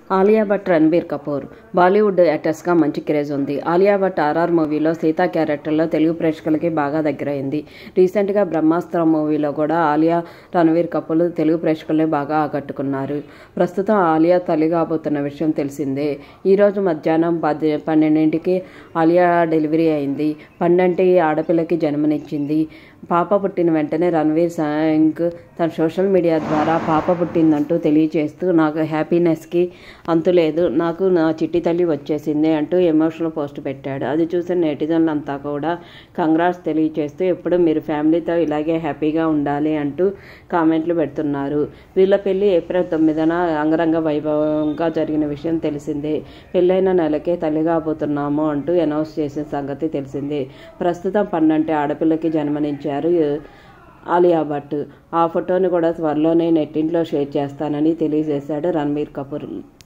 ఆలియా భట్, రణబీర్ కపూర్ బాలీవుడ్ యాక్టర్స్గా మంచి క్రేజ్ ఉంది. ఆలియా భట్ ఆర్ఆర్ మూవీలో సీతా క్యారెక్టర్లో తెలుగు ప్రేక్షకులకి బాగా దగ్గరైంది. రీసెంట్గా బ్రహ్మాస్త్ర మూవీలో కూడా ఆలియా, రణబీర్ కపూర్ తెలుగు ప్రేక్షకుల్ని బాగా ఆకట్టుకున్నారు. ప్రస్తుతం ఆలియా తల్లి కాబోతున్న విషయం తెలిసిందే. ఈరోజు మధ్యాహ్నం 12ంటికి ఆలియా డెలివరీ అయింది. 12 ఆడపిల్లకి జన్మనిచ్చింది. పాప పుట్టిన వెంటనే రణ్వీర్ సింగ్ తన సోషల్ మీడియా ద్వారా పాప పుట్టిందంటూ తెలియజేస్తూ, నాకు హ్యాపీనెస్కి అంతులేదు, నాకు నా చిట్టి తల్లి వచ్చేసింది అంటూ ఎమోషనల్ పోస్ట్ పెట్టాడు. అది చూసిన నెటిజన్లంతా కూడా కంగ్రాట్స్ తెలియజేస్తూ ఎప్పుడు మీరు ఫ్యామిలీతో ఇలాగే హ్యాపీగా ఉండాలి అంటూ కామెంట్లు పెడుతున్నారు. వీళ్ళ పెళ్లి ఏప్రిల్ 9న అంగరంగ వైభవంగా జరిగిన విషయం తెలిసిందే. పెళ్ళైన నెలకే తల్లి కాబోతున్నాము అంటూ అనౌన్స్ చేసిన సంగతి తెలిసిందే. ప్రస్తుతం 12 ఆడపిల్లకి జన్మనిచ్చారు ఆలియా భట్. ఆ ఫోటోని కూడా త్వరలోనే నెట్టింట్లో షేర్ చేస్తానని తెలియజేశాడు రణబీర్ కపూర్.